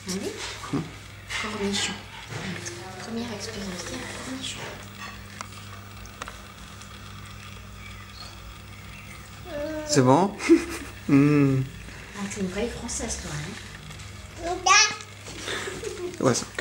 Allez. Cornichon. Première expérience, tiens, cornichon. C'est bon? Ah, t'es une vraie française, toi, hein? Ouais, ça.